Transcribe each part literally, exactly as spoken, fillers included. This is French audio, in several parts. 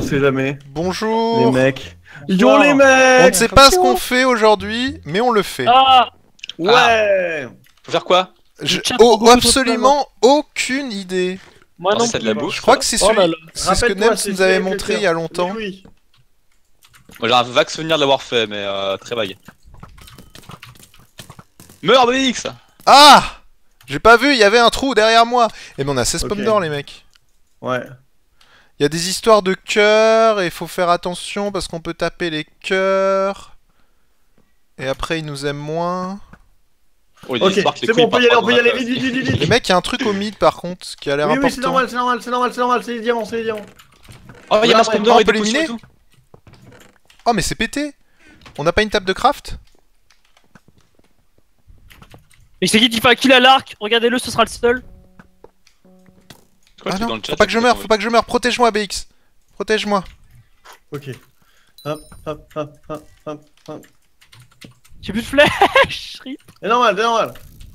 sait jamais. Bonjour. Les mecs. Yo les mecs. On ne sait pas ce qu'on fait aujourd'hui, mais on le fait. Ah Ouais. Faut faire quoi? Je... chat Oh, beaucoup absolument aucune idée. Moi Oh, non c'est de la plus. bouffe. Je crois que c'est Oh là celui... là. c'est ce que Rappelle-toi, Nems c'est nous avait avec le montré cœur. il y a longtemps. Oui, oui. Moi j'ai un vague souvenir de l'avoir fait, mais euh, très vague. Meurs, B X. Ah! J'ai pas vu, il y avait un trou derrière moi. Et ben on a seize Ok. pommes d'or les mecs. Ouais. Il y a des histoires de cœurs et il faut faire attention parce qu'on peut taper les cœurs. Et après ils nous aiment moins. Oh, il y a Ok, des histoires que les c'est couilles bon, on peut y aller, partent on peut y dans aller, la vite, face. vite, vite, vite. Les mecs, il y a un truc au mid par contre qui a l'air Oui, oui, c'est important. normal, c'est normal, c'est normal, c'est normal, c'est les diamants, c'est les diamants. Oh, il y a Ouais, un spawn ouais. d'or On et peut des potions et l'éliminer tout. Oh mais c'est pété. On n'a pas une table de craft? Mais c'est qui qui fait un kill à l'arc? Regardez-le, ce sera le seul. Je crois Ah que dans non, le chat, faut pas que je tu peux meure, t'envoyer. faut pas que je meure. Protège-moi B X. Protège-moi. Ok. Hop, hop, hop, hop, hop, hop. J'ai plus de flèche. Rip. C'est normal, c'est normal.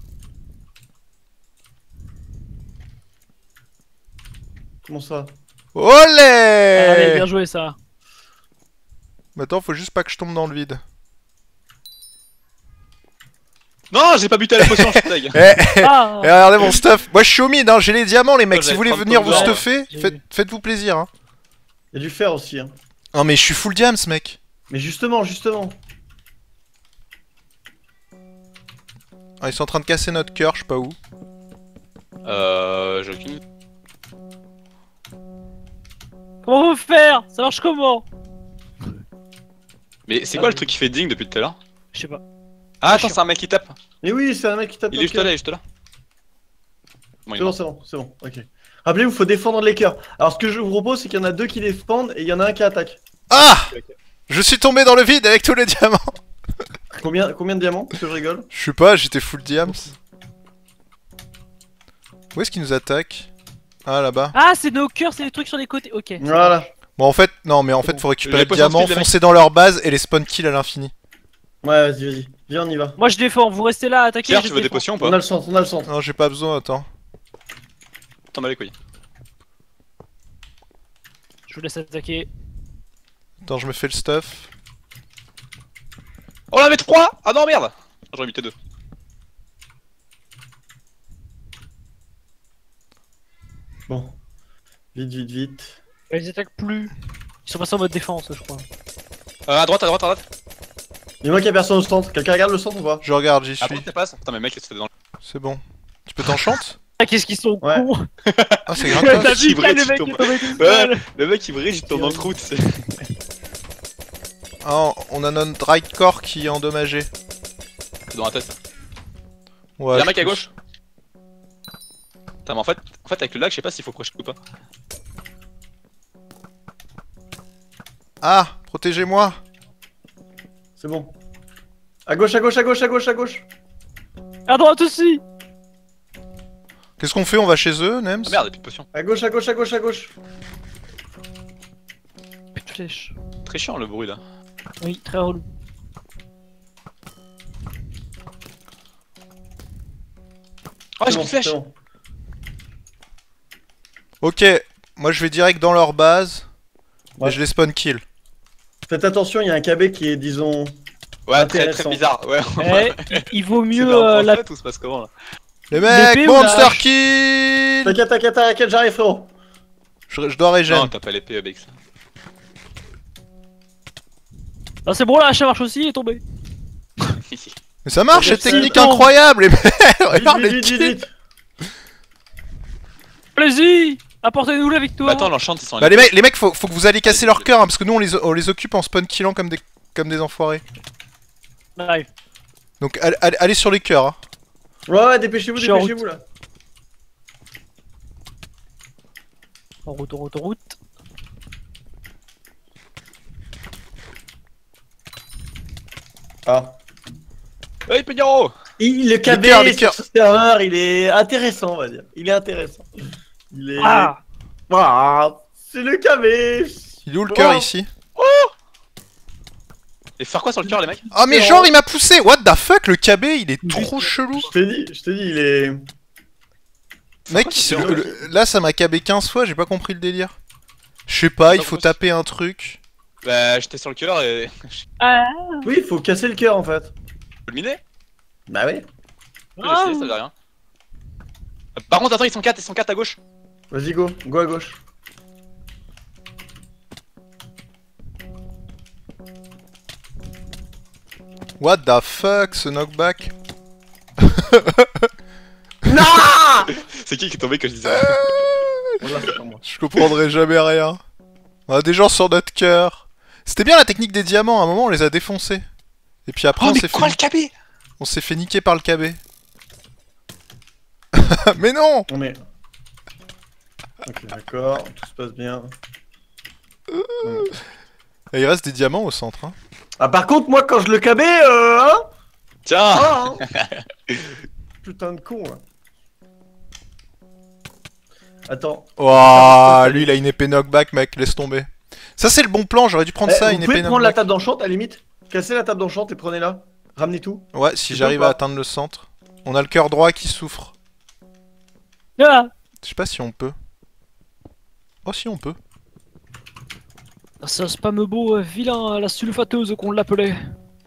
Comment ça? Allez, Olé! bien joué ça. Maintenant, faut juste pas que je tombe dans le vide. Non, j'ai pas buté à la potion, je suis tag. Eh, Ah Et regardez mon stuff. Moi je suis au mid, hein. J'ai les diamants les mecs. Oh, Si j'avais vous voulez trente venir vous pommes d'or. stuffer, J'ai faites- vu. faites-vous plaisir. Hein. Il y a du fer aussi. Hein. Non mais je suis full diams mec. Mais justement, justement. Ah, ils sont en train de casser notre cœur, je sais pas où. Euh. J'ai aucune. Comment on veut faire? Ça marche comment? Mais c'est quoi le truc qui fait ding depuis tout à l'heure? Je sais pas. Ah, attends, c'est un mec qui tape. Mais oui, c'est un mec qui tape. Il dans est le juste là, cœur. il est juste là. Bon, il C'est est bon, mort. c'est bon, c'est bon, ok. Rappelez-vous, faut défendre les cœurs. Alors, ce que je vous propose, c'est qu'il y en a deux qui défendent et il y en a un qui attaque. Ah! Ok, ok. Je suis tombé dans le vide avec tous les diamants. Combien, combien de diamants? Parce que je rigole. Je sais pas, j'étais full diams. Où est-ce qu'ils nous attaquent? Ah là-bas. Ah, c'est nos cœurs, c'est les trucs sur les côtés. Ok. Voilà. Bon en fait, non mais en fait bon. faut récupérer Les le potions diamant, speed, les mecs. foncer dans leur base et les spawn kill à l'infini. Ouais, vas-y, vas-y. Viens, on y va. Moi je défends, vous restez là à attaquer. Pierre, je tu veux des défends. potions ou On a pas? le centre, on a le centre. Non j'ai pas besoin, attends. T'en bats les couilles. Je vous laisse attaquer. Attends, je me fais le stuff. Oh, on en avait trois! Ah non, merde! J'aurais buté deux. Bon. Vite, vite, vite. Ils attaquent plus. Ils sont passés en mode défense, je crois. Euh, à droite, à droite, à droite. Il y a moi qui a personne au centre. Quelqu'un regarde le centre ou pas? Je regarde, j'y À suis. droite, t'es pas? Putain, mais mec, c'était dans le. C'est bon. Tu peux t'enchanter? Ah, qu'est-ce qu'ils sont Ouais. cons! Ah c'est T'as grave. vu qui ça, le brille, mec tu qui est tombes. tombé tout Ouais, seul! le mec il brille, il tombe dans le trou, tu sais. Ah, on a notre right core qui est endommagé. C'est dans la tête. Ouais, Y'a un je mec à pousse. gauche. Putain, mais en fait, en fait, avec le lag, je sais pas s'il faut crocher ou pas. Ah, protégez-moi. C'est bon. À gauche, à gauche, à gauche, à gauche, à gauche. À droite aussi! Qu'est-ce qu'on fait? On va chez eux, Nems? Ah merde, y'a plus de potion. À gauche, à gauche, à gauche, à gauche. Plus de flèches. Très chiant le bruit là. Oui, très relou. Oh, C'est j'ai bon, plus de flèche! c'est bon. Ok, moi je vais direct dans leur base. Ouais. Et je les spawn kill. Faites attention, il y a un K B qui est, disons. Ouais, très Intéressant. très bizarre, ouais. Eh, il- il vaut C'est mieux un euh, la. prophète ou ça se passe comment là? Les mecs, L'épée ou la monster hache? kill. T'inquiète, t'inquiète, t'inquiète, j'arrive, frérot. je, je dois Non, régène. t'as pas l'épée avec ça. Ah, c'est bon, la hache ça marche aussi, il est tombé. Mais ça marche, T'inquiète, cette technique c'est bon. incroyable. Les mecs, Vite, regarde vite, les vite, vite, kills. vite. Allez-y! Apportez-nous la victoire! Bah attends, l'enchant ils sont. Bah les mecs, les mecs, faut, faut que vous alliez casser leur cœur, hein, parce que nous on les, on les occupe en spawn killant comme des, comme des enfoirés. Arrive. Donc allez, allez, allez sur les cœurs. Hein. Ouais, ouais, dépêchez-vous, Je suis en dépêchez-vous là. En route, en route, en route. Ah. Hey, Peñaro! Il, le K B cœurs, les sur cœurs. ce serveur, il est intéressant, on va dire. Il est intéressant. Il est. Ah! Ah, c'est le K B. Il est où le cœur Oh. ici? Et faire quoi sur le cœur, les mecs? Ah mais C'est genre vrai. il m'a poussé. What the fuck, le K B il est trop chelou. Je t'ai dit, je t'ai dit, il est. Mec, quoi, le- le- là ça m'a K B quinze fois, j'ai pas compris le délire. Je Je sais pas, il Attends, faut moi, taper un truc. Bah, j'étais sur le cœur et. Je Ah, Oui, il faut casser le cœur en fait. peux le miner? Bah oui. Oui, j'ai essayé, ça faisait rien. Euh, Par contre, attends, ils sont quatre, ils sont quatre à gauche. Vas-y, go. Go à gauche. What the fuck, ce knockback? C'est qui qui est tombé quand je disais? Voilà, c'est pas moi. Je comprendrai jamais rien. On a des gens sur notre cœur. C'était bien la technique des diamants, à un moment on les a défoncés. Et puis après Oh, on mais s'est quoi fait... le cabé? on s'est fait niquer par le K B. Mais non! On est. Ok, d'accord. Tout se passe bien. Et il reste des diamants au centre. Hein. Ah, par contre, moi, quand je le cabais, euh. Hein Tiens! Ah, hein Putain de con, là. Attends. Ouah, lui il a une épée knockback, mec, laisse tomber. Ça c'est le bon plan, j'aurais dû prendre Eh, ça, vous une pouvez épée prendre la knockback. table d'enchant, à la limite. Cassez la table d'enchant et prenez-la. Ramenez tout. Ouais, si Tu j'arrive peux à pas. atteindre le centre. On a le cœur droit qui souffre. ah. Je sais pas si on peut. Oh si on peut. C'est un spam beau euh, vilain, la sulfateuse qu'on l'appelait.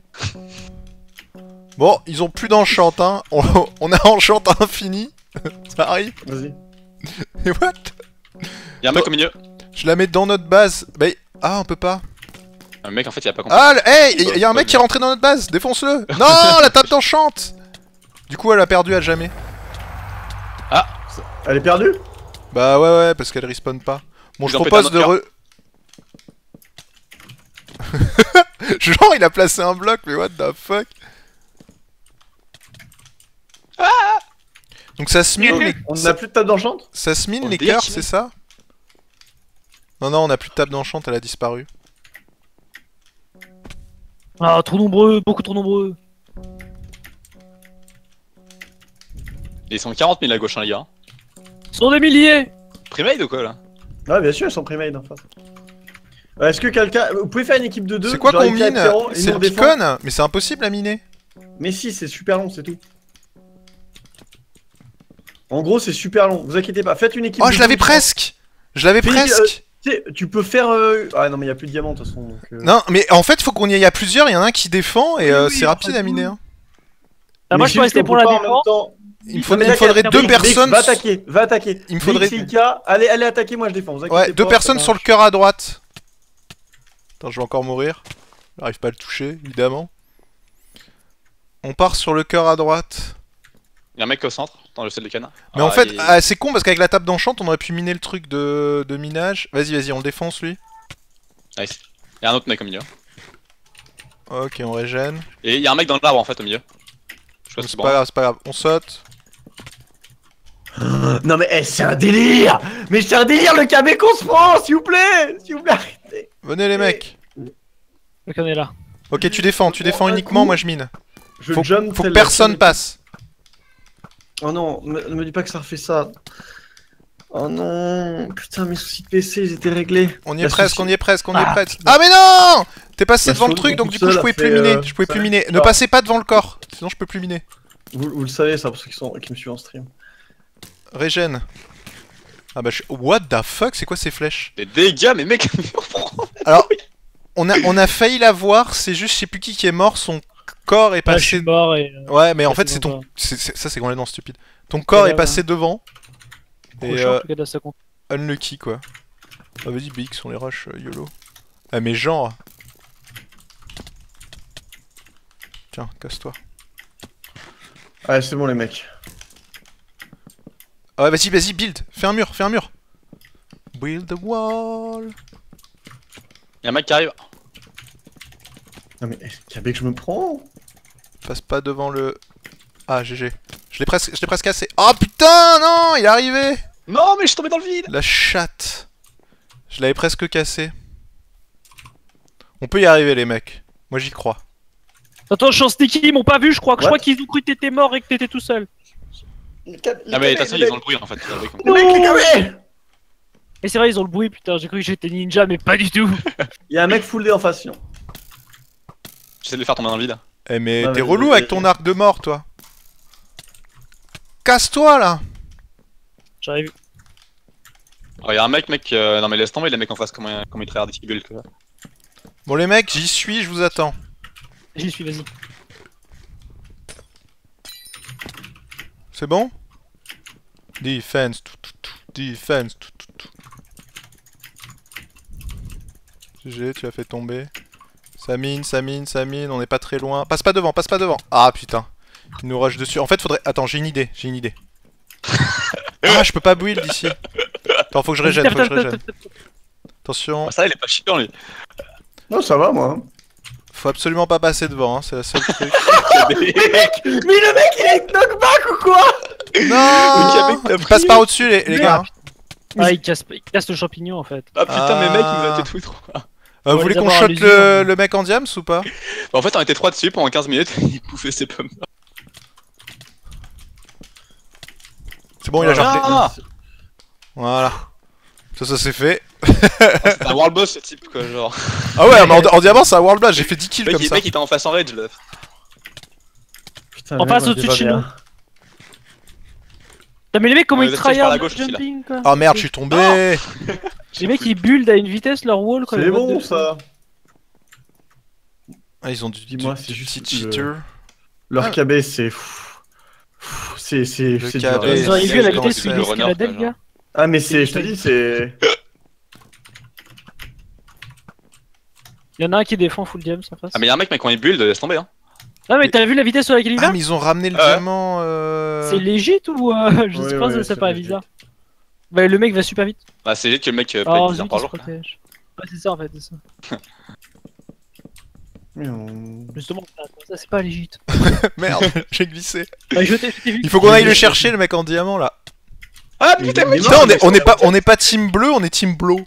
Bon, ils ont plus d'enchant, hein. On, on a enchant infini. Ça arrive. Vas-y. Et what? Y'a un mec au milieu. Je la mets dans notre base. Bah, ah, on peut pas. Un mec en fait il a pas compris. Ah, le- hey, y, y a un mec qui est rentré dans notre base. Défonce-le. Non, la table d'enchant. Du coup, elle a perdu à jamais. Elle est perdue? Bah ouais, ouais, parce qu'elle respawn pas. Bon, Ils je ont pété propose un de autre re... Genre, il a placé un bloc, mais what the fuck? Donc ça se mine les... On ça, n'a plus de table d'enchant? ça se mine On les dit cœurs, qu'il- c'est ça? Non, non, on a plus de table d'enchant, elle a disparu. Ah, trop nombreux, beaucoup trop nombreux. Ils sont quarante mille à gauche, hein, les gars. Ce sont des milliers. Premade ou quoi là? Ouais, bien sûr, ils sont premade en face. Euh, Est-ce que quelqu'un. Vous pouvez faire une équipe de deux? C'est quoi genre qu'on Ika et mine? Pierrot, et C'est nous, le on défend. beacon? Mais c'est impossible à miner. Mais si, c'est super long, c'est tout. En gros, c'est super long. Vous inquiétez pas. Faites une équipe. Oh, de je l'avais deux, presque! Je l'avais Fais- presque! Tu sais, tu peux faire. euh, Ah non, mais il y a plus de diamants de toute façon. Donc, euh... Non, mais en fait, faut qu'on y aille à plusieurs, il y en a un qui défend, et Oui, euh, oui, c'est rapide après à miner. tout. hein. Ah, mais moi je peux juste rester qu'on pour peut la pas en même défense. temps. Il me, faut- Non, mais il me faudrait d'accord, deux Brix, Brix, personnes... Va attaquer, va attaquer. Il me faudrait- Brix, Ika, allez, allez attaquer, moi je défends. Vous inquiétez Ouais, deux pas, personnes ça sur le marche. cœur à droite. Attends, je vais encore mourir. J'arrive pas à le toucher, évidemment. On part sur le cœur à droite. Y'a un mec au centre, dans le ciel de canne. Mais en fait, ah, c'est con parce qu'avec la table d'enchant, on aurait pu miner le truc de, de minage. Vas-y, vas-y, on le défonce lui. Nice. Y'a un autre mec au milieu. Ok, on régène. Et y'a un mec dans l'arbre en fait au milieu. Je sais pas si C'est c'est pas bon. grave, c'est pas grave. On saute. Non, mais eh, c'est un délire. Mais c'est un délire le K B qu'on se prend, s'il vous plaît. S'il vous plaît, arrêtez. Venez les mecs. Le can est là. Ok, tu défends, tu Bon, défends un uniquement, coup. moi je mine. Je Faut, jump faut que tel- personne tel- passe. Oh non, me- ne me dis pas que ça refait ça. Oh non, putain, mes soucis de P C, ils étaient réglés. On y est La presque, souci- on y est presque, on y est Ah, presque. putain. Ah mais non! T'es passé La devant le souris truc, donc toute du coup je seule pouvais a plus fait, miner. euh, Je pouvais ça plus fait- miner. Ne Ah. passez pas devant le corps, sinon je peux plus miner. Vous, vous le savez, ça, pour ceux qui, sont, qui me suivent en stream. Régène. Ah bah je... What the fuck, c'est quoi ces flèches? Des dégâts, mais mec, Alors, on a, on a failli la voir, c'est juste je sais plus qui qui est mort, son corps est Ah, je suis passé... mort et. euh, Ouais, mais en passé fait c'est dans ton... un- c'est- c'est- Ça c'est complètement stupide. Ton corps Ouais, est passé devant. Et Prochain, euh, en tout cas, de sa compte. unlucky quoi. Ah vas-y B X on les rush euh, YOLO. Ah mais genre... Tiens, casse-toi. Ouais, c'est bon, les mecs. Ah ouais, vas-y, vas-y, build. Fais un mur, fais un mur. Build the wall. y'a un mec qui arrive. Non, mais eh, K B que je me prends. Passe pas devant le... Ah, G G. Je l'ai presque, je l'ai presque cassé. Oh putain, non, il est arrivé. Non, mais je suis tombé dans le vide. La chatte. Je l'avais presque cassé. On peut y arriver, les mecs. Moi, j'y crois. Attends, je suis en sneaky, ils m'ont pas vu, je crois que je What crois qu'ils ont cru que t'étais mort et que t'étais tout seul. Les K B, les Ah, mais de K B, toute façon, les ils ont mecs, le bruit en fait. ils ont le bruit comme- les mecs, les K B. Et c'est vrai, ils ont le bruit, putain, j'ai cru que j'étais ninja, mais pas du tout. Il y a un mec full D en face, sinon. J'essaie de le faire tomber dans le vide. Eh, mais Ah, t'es mais- relou avec ton arc de mort, toi. Casse-toi, là. J'arrive. Oh, y'a un mec, mec. Euh... Non, mais laisse tomber les mecs en face, comment, comment ils traitent des gueules, quoi. Bon les mecs, j'y suis, je vous attends. J'y suis, vas-y. C'est bon? Defense, tout, tout, tout. Defense, tout, tout, tout. G G, tu as fait tomber. Ça mine, ça mine, ça mine, on n'est pas très loin. Passe pas devant, passe pas devant. Ah putain. Il nous rush dessus. En fait, faudrait... Attends, j'ai une idée, j'ai une idée. Ah, je peux pas build d'ici. Attends, faut que je régène, faut que je régène. Attention. Oh, ça, il est pas chiant, lui. Non, ça va, moi. Faut absolument pas passer devant, hein, c'est la seule truc. Mais le mec, il est knockback ou quoi? Non, Le mec, il passe par au-dessus, les, les gars. Ah, il casse, il casse le champignon en fait. Ah putain, Ah. mais mec, il nous a détruit trop. Euh, On vous va voulez les qu'on avoir à shot l'usure, le, mais- le mec en diams ou pas? En fait, on était trois dessus pendant quinze minutes, il bouffait ses pommes. C'est bon, il a jarté. Ah. Voilà. Ça, ça c'est fait. C'est un world boss ce type, quoi, genre. Ah ouais, mais en, en diamant, c'est un world blast, j'ai fait dix kills Le mec, comme il- ça. mec, il était en face en rage, là. Putain, On le passe mec, au-dessus de va chez bien. nous. Putain, mais les mecs, comment On ils les a touchés par la tryhard gauche, le aussi, là. jumping quoi. Oh merde, je suis tombé. Les mecs ils build à une vitesse leur wall quoi. C'est les bon, modes de- ça. Ah, ils ont du, du, Dis-moi, du c'est juste petit le- cheater. Leur Ah. K B, c'est... pff, pff, C'est... C'est... Le c'est K B, dur. Ils c'est- auraient vu à la c'est- vitesse où c'est il le escaladait runner, le gars. Ah, mais c'est... Je te dis, c'est... Il y en a un qui défend full diams en face. Ah, mais y'a un mec, mec, quand il build, laisse tomber, hein. Ah mais t'as vu la vitesse sur laquelle il Ah, va? mais ils ont ramené le Ouais. diamant. Euh... C'est légit ou euh, je Ouais, sais pas, ouais, ça, c'est c'est pas légit. bizarre. Bah le mec va super vite. Bah, c'est juste que le mec euh, paye Oh dix heures zut, par il se jour, quoi. protège. Ouais c'est ça en fait, c'est ça. Mais on- Justement, ça c'est pas légit. Merde, j'ai glissé. Bah je t'ai je t'ai vu. Il faut qu'on aille le chercher, le mec en diamant là. Ah, Il- putain, il mec! est Putain, mort, on est, mais on est c'est- pas, on est pas team bleu, on est team blow.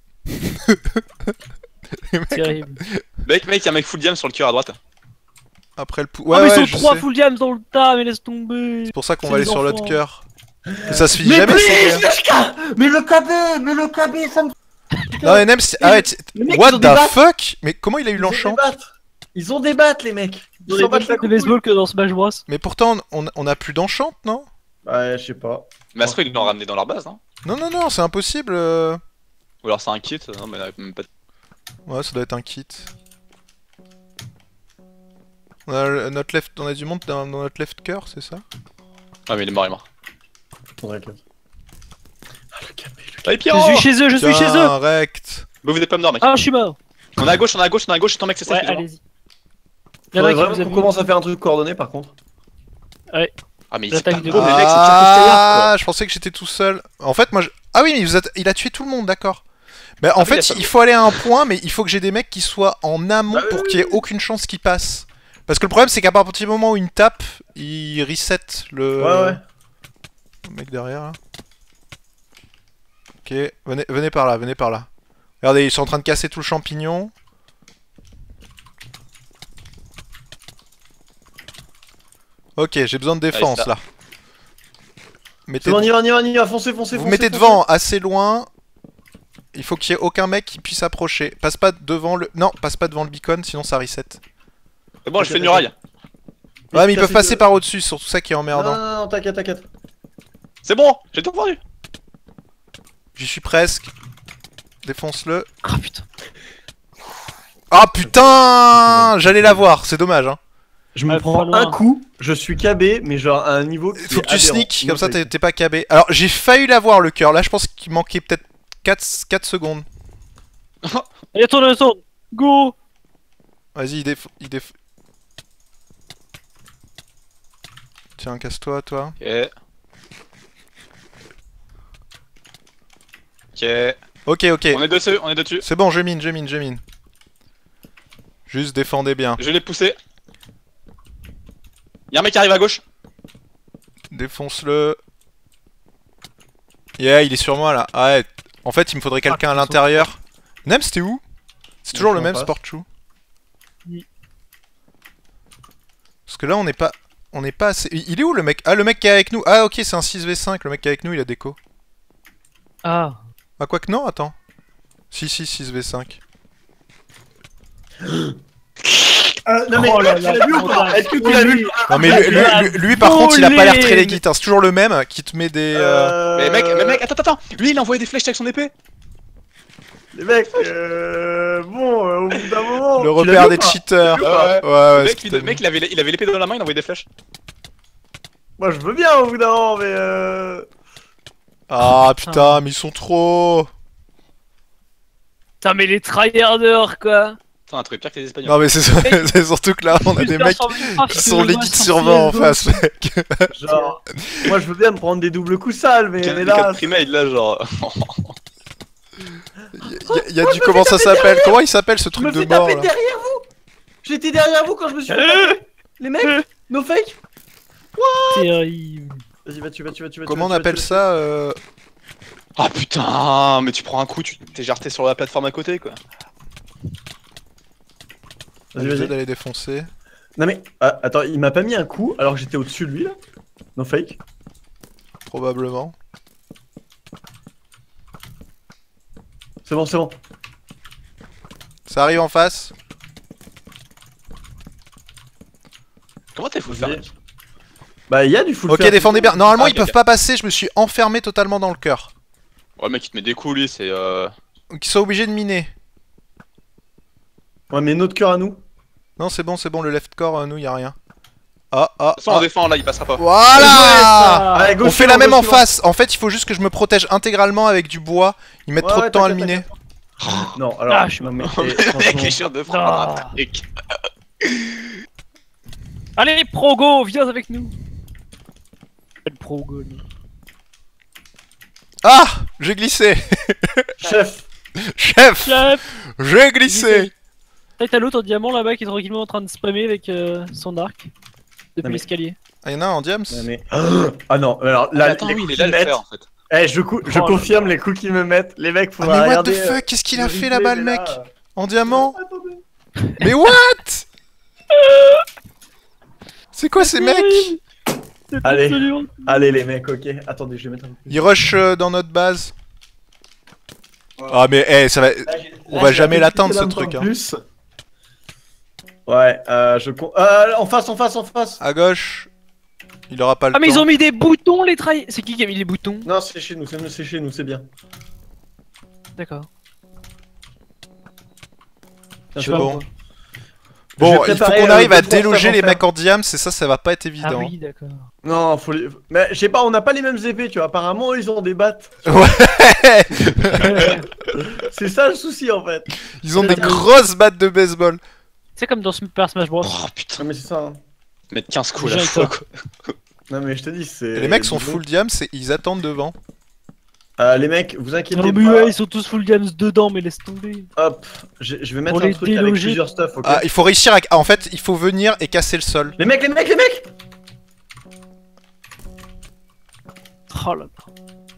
Terrible. Mec, mec, y'a un mec full diam sur le cœur à droite. Après le pou... Oh Ouais, mais ouais, ils sont je trois sais. full diams dans le tas, mais laisse tomber. C'est pour ça qu'on C'est va aller des sur l'autre enfants. cœur. Mais ça se finit Mais jamais, please, c'est le K Mais le K B Mais le K B, ça me... Non, mais Nem, c'est- arrête. Les mecs, ils What ont the des battes. fuck? Mais comment il a eu Ils ont des l'enchant? battes. Ils ont des battes, les mecs. Ils ont Ils les s'en battent mêmes la de couille. baseball que dans Smash Bros. Mais pourtant, on, on a plus d'enchant, non? Ouais, je sais pas. Mais Astro, ils l'ont ramené dans leur base, hein. Non, non, non, c'est impossible. euh. Ou alors c'est un kit, non, mais même pas. Ouais, ça doit être un kit. On a le- notre left, on a du monde dans, dans notre left cœur, c'est ça? Ah, mais il est mort, il est mort. Faudrait que... Ah, le K B, le K B. Ah, et Je Pierrot! suis chez eux, je suis chez eux. Tiens, rect. Mais vous êtes pas me mec. Ah je suis mort. On est à gauche, on est à gauche, on est à gauche, ton mec, c'est ça. Ouais, je te jure. allez-y. Il y en a Faudrait qui vraiment vous qu'on aiment. commence à faire un truc coordonné, par contre. Ah, mais il L'attaque s'est de pas- gauche. Oh, mais mec, c'est Ah, je pensais que j'étais tout seul. En fait, moi, je... ah oui, mais vous êtes- il a tué tout le monde, d'accord. Bah, en Ah oui, il a fait, pas- il faut aller à un point, mais il faut que j'ai des mecs qui soient en amont Bah oui, pour oui, qu'il y ait aucune chance qu'ils passent. Parce que le problème, c'est qu'à partir du moment où il tape, il reset le... Ouais, ouais. le mec derrière, là. Ok, venez, venez par là, venez par là. Regardez, ils sont en train de casser tout le champignon. Ok, j'ai besoin de défense, ça. là. Mettez C'est bon, on y va, on y va, on y va. Foncez, foncez, Vous foncez. mettez foncez. devant, assez loin. Il faut qu'il y ait aucun mec qui puisse approcher. Passe pas devant le... Non, passe pas devant le beacon, sinon ça reset. C'est bon, je Ok, fais une muraille. Ouais, mais ils peuvent Casser passer le- par au-dessus, c'est surtout ça qui est Non, emmerdant. non, non, t'inquiète, t'inquiète. C'est bon, j'ai tout vendu. J'y suis presque. Défonce-le. Ah putain. Ah putain! J'allais l'avoir, c'est dommage, hein. Je me Ouais, prends pas loin. un coup, je suis K B, mais genre à un niveau qui Faut est que tu aberrant. sneak, Sinon, comme ça c'est- t'es t'es pas K B. Alors, j'ai failli l'avoir le cœur. Là, je pense qu'il manquait peut-être quatre secondes. Allez tourne, retourne. Go. Vas-y, il déf... il déf... Tiens, casse-toi, toi. Ok. Ok. Ok, ok. On est dessus, on est dessus. C'est bon, je mine, je mine, je mine. Juste défendez bien. Je l'ai poussé. Y'a un mec qui arrive à gauche. Défonce-le. Yeah, il est sur moi là. Ah ouais. En fait, il me faudrait quelqu'un à ils sont l'intérieur. Nem, c'était où? C'est toujours le en même face. Sportchou. Oui. Parce que là, on n'est pas... On n'est pas assez... Il est où le mec? Ah, le mec qui est avec nous. Ah, ok, c'est un six v cinq. Le mec qui est avec nous, il a déco. Ah. Ah, quoi que non, attends. Si, si, six v cinq. Euh, non mais Oh là tu là, l'as vu ou pas? Est-ce que tu l'as vu? Non mais lui, lui- lui- lui, par contre il a pas l'air très legit, hein. C'est toujours le même qui te met des... euh, Euh... Mais mec, mais mec, attends, attends, lui il a envoyé des flèches avec son épée. Les mecs, euh... bon, euh, au bout d'un moment... Le tu l'as repère vu ou des pas? cheaters. Ouais, Ouais, Le ouais, mec, c'est lui, tout à le mec, il avait, il avait l'épée dans la main, il envoyait des flèches. Moi je veux bien au bout d'un moment, mais euh... Ah putain, mais ils sont trop... Putain, mais les tryharders, quoi. Attends, un truc pire que les Espagnols. Non mais c'est c'est surtout que là on a des mecs qui sont liquides sur vingt en face, mec. Genre... Moi je veux bien me prendre des doubles coups sales, mais, mais Les là... quatre primates, là, genre. Il y a du... Comment ça s'appelle? Comment il s'appelle ce Je truc me de fais mort taper là? derrière vous! J'étais derrière vous quand je me suis fait taper. Les mecs, no fake. Terrible. Vas-y, va tu vas tu vas tu vas Comment on tu vas, appelle tu vas, ça euh... Ah putain, mais tu prends un coup, tu t'es jarté sur la plateforme à côté, quoi. Vas-y, Vas-y, vas-y. d'aller défoncer. Non mais, ah, attends, il m'a pas mis un coup alors que j'étais au-dessus de lui là? No fake. Probablement. C'est bon, c'est bon. Ça arrive en face. Comment t'as fou faire, mec? Bah, il y a du full Ok, fair. défendez bien. Normalement Ah, ils ok, peuvent ok. pas passer, je me suis enfermé totalement dans le cœur. Ouais, le mec, il te met des coups, lui, c'est euh. Donc ils sont obligés de miner. Ouais, mais notre cœur à nous. Non c'est bon, c'est bon, le left core, euh, nous y a rien. Ah, ah, De toute façon, on ah. défend, là, il passera pas. Voilà. Allez, go On fait suivant, la même go en suivant. face. En fait, il faut juste que je me protège intégralement avec du bois. Ils mettent Ouais, trop de ouais, temps à le t'inquiète, miner. Non, alors. Ah, je suis non, mais, Oh, eh, mec, franchement, les chiens de Ah. France. mec. Allez, Progo, viens avec nous. Le Progo, nous. Ah, j'ai glissé. Chef. Chef, Chef. j'ai glissé. T'as l'autre en diamant là-bas qui est tranquillement en train de spammer avec euh, son arc. Depuis Non, mais- l'escalier. Ah, y'en a un en diams. Ouais, mais... Ah non, alors là, Là, attends, les oui, coups il est là qu'ils le mettent. faire, en fait. Eh, je, cou- je Oh là confirme les coups qu'ils me mettent. Les mecs, Ah faut mais what the regarder. fuck, qu'est-ce qu'il a le fait replay, là-bas le mais mec? là, euh, En diamant? Attendez. Mais what? C'est quoi ces mecs? C'est Allez. absolument- Allez, les mecs, ok. Attendez, je vais mettre un peu plus. Ils rush euh, dans notre base. Ah mais eh, ça va... Là, j'ai- on là, va j'ai jamais appuyé l'atteindre, la ce lampe en truc, hein. Plus. Ouais, euh, je con... Euh, en face, en face, en face. À gauche. Il aura pas le Ah, mais temps. ils ont mis des boutons, les try. C'est qui qui a mis des boutons? Non, c'est chez nous, c'est c'est chez nous, c'est bien. D'accord. Tiens, C'est vois, bon. moi. Bon, Je il vais faut préparer, qu'on euh, arrive à deux, trois déloger stuff les en mecs en diams, et ça, ça va pas être Ah évident. oui, d'accord. Non, faut les... Mais je sais pas, on n'a pas les mêmes épées, tu vois. Apparemment, ils ont des battes. C'est ça le souci, en fait. Ils ont des grosses battes de baseball. C'est comme dans Super Smash Bros. Oh putain, Non, mais c'est ça. Hein. mettre quinze coups à Déjà, la il fois, t'a- quoi. Non, mais je te dis, c'est... Et les mecs sont disons- full diams, et ils attendent devant. Euh, les mecs, vous inquiétez Non, mais pas. ouais, ils sont tous full games dedans, mais laisse tomber. Hop, je, je vais mettre Pour un les truc avec déloger. plusieurs stuff, ok. Ah, il faut réussir à... ah, en fait, il faut venir et casser le sol. Les mecs, les mecs, les mecs. Oh là là.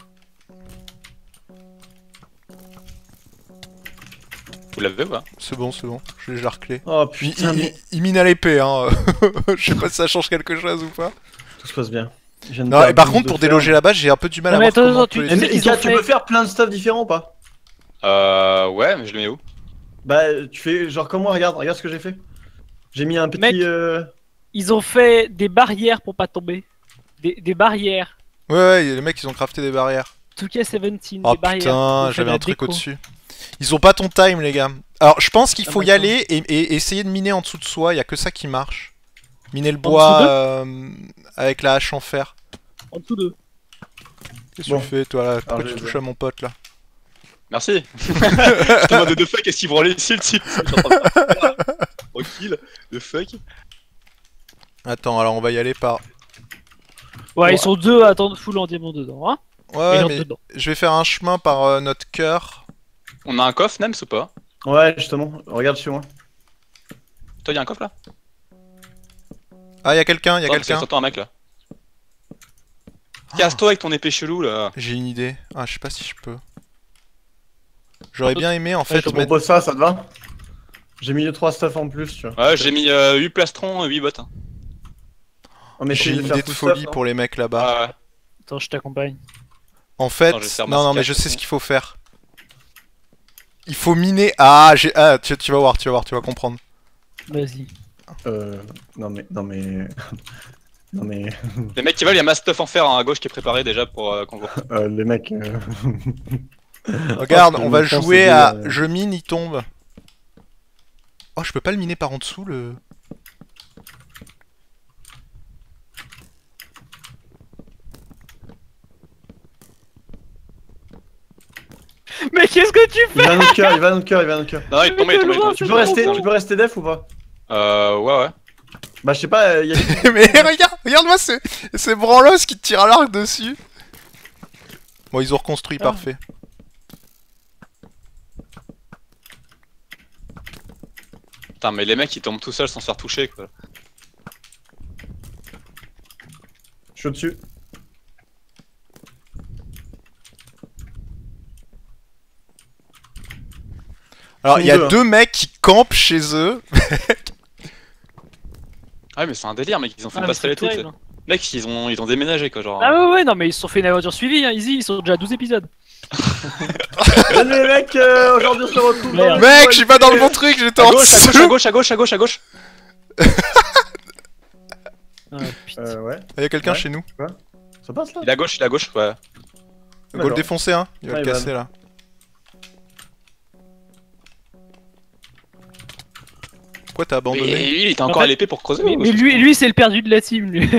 Vous l'avez ou pas? C'est bon, c'est bon. Je l'ai déjà reclé. Oh Il, putain, il- mais il- il mine à l'épée, hein. Je sais pas si ça change quelque chose ou pas. tout se passe bien. Je viens de Non, faire et par plus contre, de pour fer. déloger la base, j'ai un peu du mal Non, à mais voir attends, comment on attends, peut tu- les- Eh, mais qu'ils Ika, ont tu fait- peux faire plein de stuff différents ou pas? Euh. Ouais, mais je le mets où? Bah, tu fais genre comme moi, regarde, regarde ce que j'ai fait. J'ai mis un petit. Mec. euh, Ils ont fait des barrières pour pas tomber. Des, des barrières. Ouais, ouais, les mecs, ils ont crafté des barrières. deux K dix-sept, Oh des barrières. putain, Ils ont fait j'avais la un truc déco. au-dessus. Ils ont pas ton time, les gars. Alors, je pense qu'il Ah, faut y d'accord. aller et, et essayer de miner en dessous de soi. Y a que ça qui marche. Miner le dessous bois d'eux euh, avec la hache en fer. En dessous d'eux. Qu'est-ce Bon. que tu fais, toi, là? Pourquoi Alors, tu je- touches à mon pote, là? Merci. Je te demande de fuck, qu'est-ce qu'il branlait ici le type? Tranquille, de fuck. Attends, alors on va y aller par... Ouais, Ouais. ils sont deux à attendre full en diamant dedans, hein. Ouais, Et ouais, l'autre mais dedans. je vais faire un chemin par euh, notre cœur. On a un coffre, Nems ou pas? Ouais, justement, regarde chez moi. Toi, y'a un coffre là? Ah, y a quelqu'un, y a Attends, quelqu'un. T'entends un mec là. Casse-toi avec ton épée chelou là. J'ai une idée. Ah, je sais pas si je peux. J'aurais bien aimé, en Je fait, te mettre... propose ça, ça te va? J'ai mis deux trois stuff en plus, tu vois. Ouais, j'ai mis euh, huit plastrons, huit bottes. Hein. On met J'ai une idée de folie pour les mecs là-bas. Ah ouais. Attends, je t'accompagne. En fait, Attends, je vais faire non, non, masque mais je cache, sais ce bon. qu'il faut faire. Il faut miner. Ah, j'ai. Ah, tu, tu vas voir, tu vas voir, tu vas comprendre. Vas-y. Euh. Non mais. Non mais. Non mais. Les mecs qui veulent, il y a mass stuff en fer hein, à gauche qui est préparé déjà pour euh, qu'on voit. Euh, les mecs. Euh... Regarde, Oh, on va je pense jouer que à c'est, euh, je mine, il tombe. Oh, je peux pas le miner par en dessous le. Mais qu'est-ce que tu Il va à notre cœur, il va à notre cœur, il va à notre cœur. Non, il est tombé, il est tombé. il est tombé. Tu peux rester, tu peux rester def ou pas? Euh, ouais, ouais. Bah je sais pas, euh, y a... Mais regarde, regarde-moi c'est c'est Branlos qui te tire à l'arc dessus. Bon, ils ont reconstruit, Ah. parfait. Putain, mais les mecs ils tombent tout seuls sans se faire toucher quoi. je suis au-dessus. Alors, il y a Deux, hein. deux mecs qui campent chez eux. Ah, mais c'est un délire, mec, ils ont fait Ah, une mais passerelle et c'est tout. terrible, c'est- hein. Mec, ils ont, ils ont déménagé quoi, genre. Ah ouais ouais non mais ils se sont fait une aventure suivie hein, easy, ils sont déjà à douze épisodes. Salut les mecs, euh, aujourd'hui on se retrouve dans Merde. le- Mec, je suis pas dans le bon truc, j'étais À en gauche, à gauche, à dessous. gauche, à gauche, à gauche, à gauche. Ah, putain. Euh, ouais. Il y a quelqu'un Ouais. chez nous. Ça passe là? Il est à gauche, il est à gauche, ouais. Go le D'accord. défoncer, hein. Il va Ouais, le il va. casser là. Pourquoi t'as Mais abandonné? lui, il était encore En fait- à l'épée pour creuser. Mais, ou- mais lui, lui c'est le perdu de la team lui.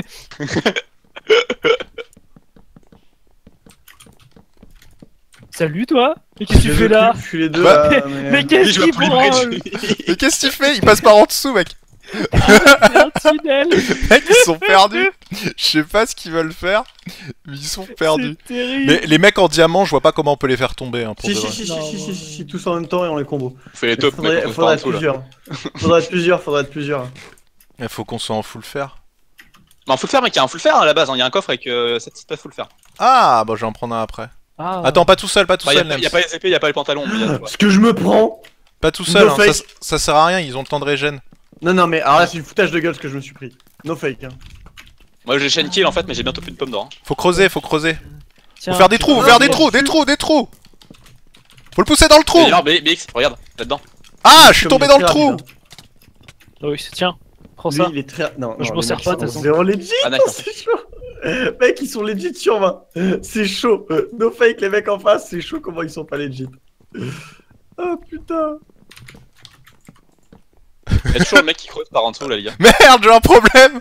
Salut toi. Mais qu'est-ce que tu Je fais les là? occupe, Je suis les deux Bah, là, Mais mais... Lui, qu'est-ce je vois qu'il plus les branle? bridges. Mais qu'est-ce qu'il fait? Il passe par en dessous, mec. C'est un tunnel. Mec, ils sont perdus. Je sais pas ce qu'ils veulent faire, mais ils sont perdus. C'est terrible. Mais les mecs en diamant, je vois pas comment on peut les faire tomber. Hein, pour Si de si vrai. si si Non, si, non, si, non. si, si, tous en même temps et on les combo. On fait les top, mec, Faudrait, on faudrait se être part en dessous là. plusieurs. Faudrait être plusieurs, faudrait être plusieurs. Il faut qu'on soit en full fer. Mais en full fer, mec, il y a un full fer à la base, hein, il y a un coffre avec euh, sept stuff full fer. Ah, bah je vais en prendre un après. Ah. Attends, pas tout seul, pas tout Bah, il y a, seul, pas- y a Nems. pas les épées, il y a pas les pantalons. mais il y a- ouais. Ce que je me prends. Pas tout seul, No hein, ça, fake. ça sert à rien, ils ont le temps de régène. Non non mais alors là c'est du foutage de gueule ce que je me suis pris. No fake hein. Moi j'ai chaîne kill en fait, mais j'ai bientôt plus de pommes d'or. hein. Faut creuser, faut creuser. Tiens, Faut faire des trous, faut Ah, faire des mais trous, des trous, des trous. Faut le pousser dans le trou. Mais alors, B- BX, regarde, là-dedans. Ah, je suis Comme tombé il dans est le très trou. rapide, Ah oui, tiens. Prends Lui ça. il est très... Non, je non, m'en les sers mecs, pas, ils de toute sont façon. zéro legit, Ah, d'accord. c'est chaud. Mec ils sont legit sur vingt. C'est chaud. No fake les mecs en face, c'est chaud comment ils sont pas legit. Oh putain. Il y a toujours le mec qui creuse par en dessous là, les gars. Merde, j'ai un problème.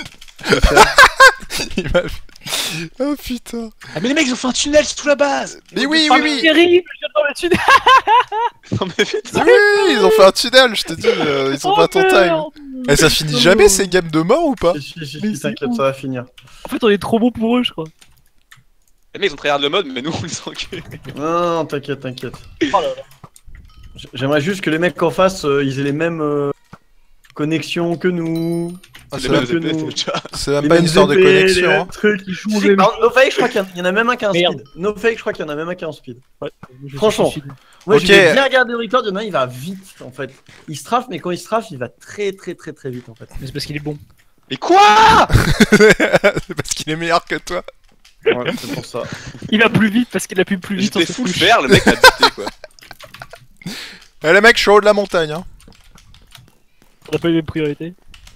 Il m'a fait- Oh putain. Ah, mais les mecs ils ont fait un tunnel sous la base. Mais oui, Ah, oui, mais oui. terrible, je viens de tomber dessus. Non mais putain. Oui, oui, ils ont fait un tunnel, je te dis, euh, ils ont Oh, pas ton time. merde. Et ça finit jamais ces games de mort ou pas? Si si si, Mais si c'est t'inquiète ouf. ça va finir. En fait, on est trop bon pour eux, je crois. Les mecs ils ont tryhard le mode, mais nous on les encule. Non non, non t'inquiète t'inquiète. Oh là là. J'aimerais juste que les mecs en face euh, ils aient les mêmes euh, connexions que nous. Ah, Les c'est mêmes mêmes que épées, nous. c'est déjà- c'est même Les pas mêmes une histoire de épées, les connexion. mêmes hein. trucs. Ils jouent au Si, même. par contre, No fake je crois qu'il y en- il y en a même un qui a un Merde. speed. No fake je crois qu'il y en a même un qui a un speed. Je Franchement. suis- Moi Ok. j'ai bien regardé le record, il y en a un il va vite en fait. Il strafe mais quand il strafe il va très très très très vite en fait. Mais c'est parce qu'il est bon. Mais quoi? C'est parce qu'il est meilleur que toi. Ouais, c'est pour ça. Il va plus vite parce qu'il appuie plus vite. J'étais sur ses full touches. fer, le mec m'a buté quoi. Eh les mecs, je suis en haut de la montagne. Hein. On a pas eu les mêmes priorités.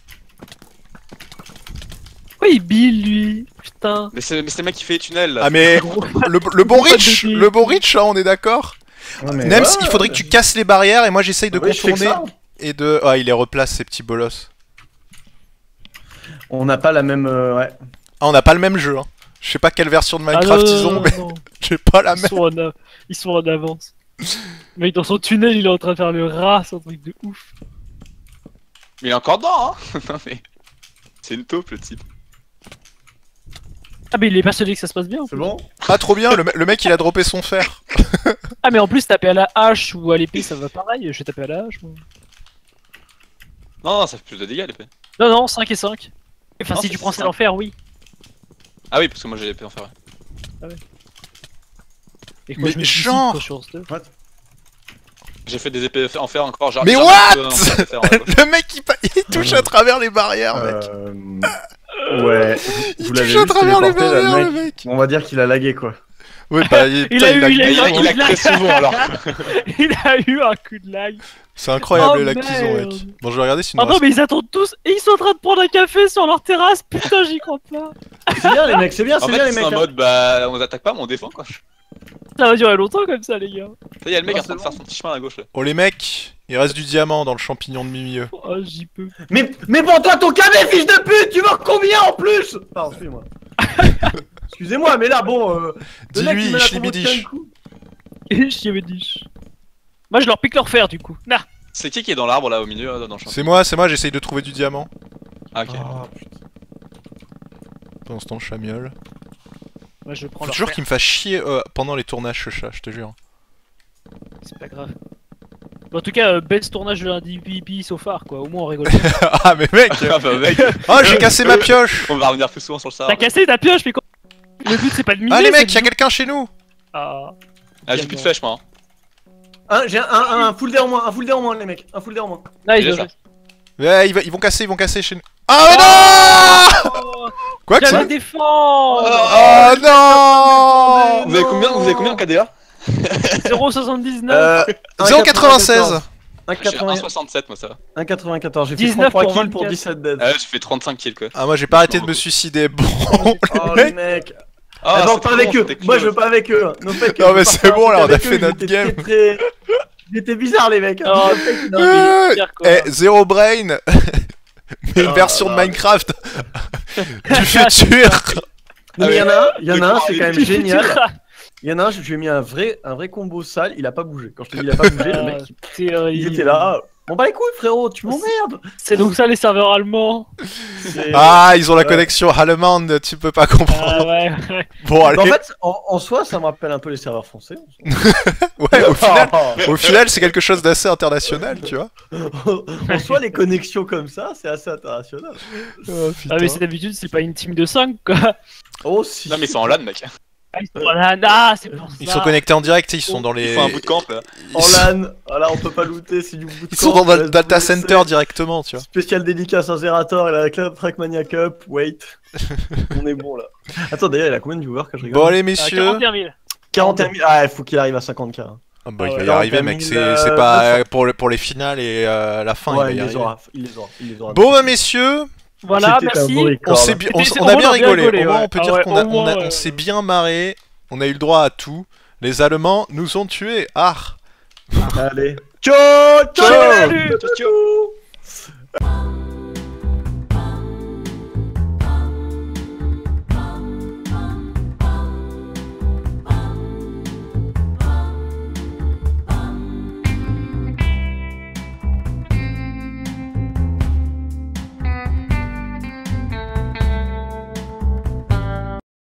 Pourquoi il bille lui? Putain. Mais c'est mais c'est le mec qui fait les tunnels là. Ah mais le, le bon reach, le bon reach, hein, on est d'accord. Ouais, mais Nems, ouais, il faudrait ouais. que tu casses les barrières et moi j'essaye de Oui, je fais que contourner ça. et de. Ah, il les replace ces petits bolos. On n'a pas la même. euh, ouais. Ah, on n'a pas le même jeu. Hein. Je sais pas quelle version de Ah, Minecraft non, ils ont, non, mais non. j'ai pas la Ils même. sont, en a- ils sont en avance. Le mec dans son tunnel, il est en train de faire le rat, c'est un truc de ouf. Mais il est encore dedans, hein. Non mais. C'est une taupe le type. Ah, mais il est persuadé que ça se passe bien. en C'est plus. bon. Ah, trop bien, le, me- le mec il a droppé son fer. Ah, mais en plus, taper à la hache ou à l'épée, ça va pareil. Je vais taper à la hache. Moi. Non, non, ça fait plus de dégâts l'épée. Non, non, cinq et cinq. Enfin, Non, si c'est tu prends cinq. celle en fer, oui. Ah oui, parce que moi j'ai l'épée en fer. ouais. Et que moi, Mais je me suis genre- dit, sur ce- J'ai fait des épées en fer encore. genre- Mais genre what un peu en fer, ouais. Le mec il, pa- il touche à travers les barrières, mec. Euh... Ouais. Il Vous l'avez touche à vu se travers les téléporter, là, barrières, le le mec. mec. On va dire qu'il a lagué quoi. Ouais, bah, il, Il putain, a il eu- a- il a eu Il un a, coup il a de très lag. souvent alors. Il a eu un coup de lag. C'est incroyable Oh, les lags qu'ils ont, merde. mec. Bon, je vais regarder si nous Ah non, mais ils attendent tous et ils sont en train de prendre un café sur leur terrasse. Putain, j'y crois pas. C'est bien les mecs, c'est bien, En c'est bien fait, les c'est mecs. en hein. mode bah on attaque pas mais on défend quoi. Ça va durer longtemps comme ça, les gars. Ça y est, le mec Ah, est en train de c'est faire bon. son petit chemin à gauche là. Oh les mecs, il reste du diamant dans le champignon de milieu. Oh, j'y peux. Mais, mais pour toi, ton cadet, fils de pute, tu veux combien en plus? Pardon, excusez-moi. Excusez-moi, mais là, bon. Euh, le mec, il Dis-lui, met la Schlibidisch. promotion d'un coup. Et j'y avais dit. Moi, je leur pique leur fer du coup. Nah. C'est qui qui est dans l'arbre là au milieu euh, dans le champ? C'est moi, c'est moi, j'essaye de trouver du diamant. Ah ok. Ah, putain. Pendant ce temps, je chamiole. Moi, je prends Faut leur toujours fer. qu'il me fasse chier euh, pendant les tournages, ce chat, je te jure. C'est pas grave. Bon, en tout cas, euh, best tournage de l'Indie P P so far, quoi. Au moins, on rigole. Ah, mais mec Ah bah mec, Oh, j'ai cassé ma pioche on va revenir plus souvent sur le T'as serveur. cassé ta pioche, mais quoi? Le but, c'est pas de miner. Ah, les c'est mecs, de y'a jouer. quelqu'un chez nous Ah. Ah j'ai plus de flèches moi. hein. Un, j'ai un, un, un full day en moins, un full day en moins, les mecs, un full day en moins. Là, ils Déjà ont- ça. Ouais, ils, va- ils vont casser, ils vont casser chez nous. Ah, mais non Oh, Quoi que j'allais ça défendre. Oh non Vous avez combien Vous avez combien en K D A? zéro virgule soixante-dix-neuf. Euh, zéro quatre-vingt-seize un J'ai un quatre-vingt- soixante-sept moi ça va. un quatre-vingt-quatorze, j'ai fait dix-neuf trente-trois pour kills pour vingt-quatre. dix-sept deaths. Ah j'ai fait trente-cinq kills quoi. Ah, moi j'ai pas arrêté de me suicider. Bon, Oh les les mecs mecs. Ah Ah non, c'est pas trop avec bon, eux, c'était moi close. je veux pas avec eux. No fake, Non, je veux mais pas c'est faire un bon, truc là, on a avec fait eux, notre ils étaient game. très, très- Ils étaient bizarres les mecs. hein. Oh, non, mais il est pire, quoi. Eh, zéro brain Mais une Ah, version de là. Minecraft du futur. Mais il y en a un, il y en a un, c'est quand même Tu- tu- génial. tu- Il y en a un, je lui ai mis un vrai, un vrai combo sale, il a pas bougé. Quand je te dis il a pas bougé, le mec, il- C'est il horrible. était là. Bon bah les couilles frérot, tu m'emmerdes. C'est donc ça les serveurs allemands. C'est- Ah, ils ont la Ouais. connexion allemande, tu peux pas comprendre. Ah ouais, ouais. Bon, Bah, allez. en fait, en, en soi, ça me rappelle un peu les serveurs français. Ouais, au final, au final c'est quelque chose d'assez international, tu vois. en soi, les connexions comme ça, c'est assez international. Oh, Ah mais c'est d'habitude c'est pas une team de cinq quoi. Oh si. Non mais c'est en LAN mec. Ah, ils sont là, ah, c'est pour ça. Ils sont connectés en direct, ils sont dans les. Ils font un bootcamp là. Ils En sont- LAN, voilà, on peut pas looter, c'est du bootcamp. Ils sont dans le S W C, data center directement, tu vois. Spécial dédicace à Zerator et la Club Trackmania Cup. Wait. On est bon là. Attends, d'ailleurs, il a combien de viewers que je regarde Bon, allez, Ah, messieurs. quarante et un mille. quarante et un mille. Ah, il faut qu'il arrive à cinquante K. hein. Ah bah, Ah il va ouais, y arriver, quarante et un mec. mille, C'est euh, c'est pas neuf cents. euh, pour, le- pour les finales et euh, la fin, il va Ouais, y il les arriver. aura. Il les aura. Il les aura. Bon, bah, messieurs, Voilà, C'était un merci. beau record, on, s'est là. bi- on, C'était- on a au bien moins, on a bien rigolé. rigolé, Au moins, ouais. on peut Ah dire ouais, qu'on a, au on a- moins, on ouais. s'est bien marré. On a eu le droit à tout. Les Allemands nous ont tués. Ah Allez. Ciao, ciao. Salut. Ciao ciao. ciao.